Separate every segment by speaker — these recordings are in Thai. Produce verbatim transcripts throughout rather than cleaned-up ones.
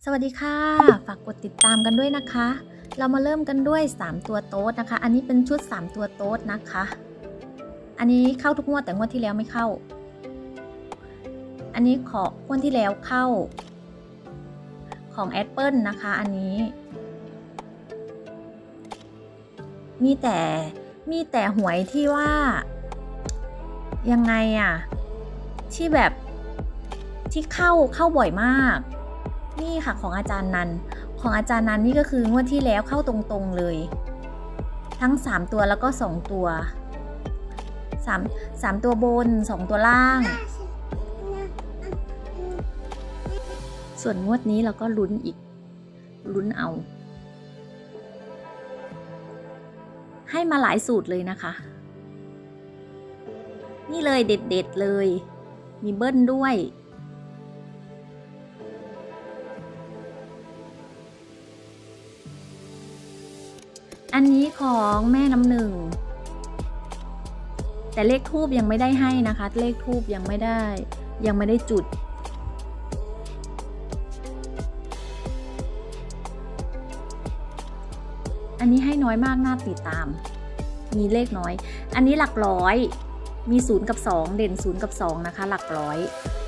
Speaker 1: สวัสดีค่ะฝากกดติดตามกันด้วยนะคะเรามาเริ่มกันด้วยสามตัวโต๊ดนะคะอันนี้เป็นชุดสามตัวโต๊ดนะคะอันนี้เข้าทุกงวดแต่งวดที่แล้วไม่เข้าอันนี้ของงวดที่แล้วเข้าของแอปเปิลนะคะอันนี้มีแต่มีแต่หวยที่ว่ายังไงอะที่แบบที่เข้าเข้าบ่อยมากนี่ค่ะของอาจารย์นันของอาจารย์นันนี่ก็คืองวดที่แล้วเข้าตรงๆเลยทั้งสามตัวแล้วก็สองตัวสาม สามตัวบนสองตัวล่างส่วนงวดนี้เราก็ลุ้นอีกลุ้นเอาให้มาหลายสูตรเลยนะคะนี่เลยเด็ดๆเลยมีเบิ้ลด้วยอันนี้ของแม่น้ำหนึ่งแต่เลขทูบยังไม่ได้ให้นะคะเลขทูบยังไม่ได้ยังไม่ได้จุดอันนี้ให้น้อยมากน่าติดตามมีเลขน้อยอันนี้หลักร้อยมีศูนย์กับสองเด่นศูนย์กับสองนะคะหลักร้อย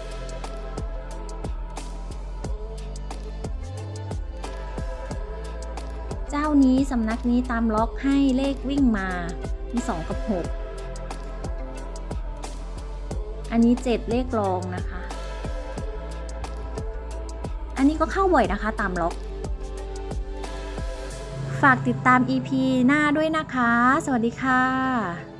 Speaker 1: เจ้านี้สำนักนี้ตามล็อกให้เลขวิ่งมามีสองกับหกอันนี้เจ็ดเลขรองนะคะอันนี้ก็เข้าบ่อยนะคะตามล็อกฝากติดตาม อี พี หน้าด้วยนะคะสวัสดีค่ะ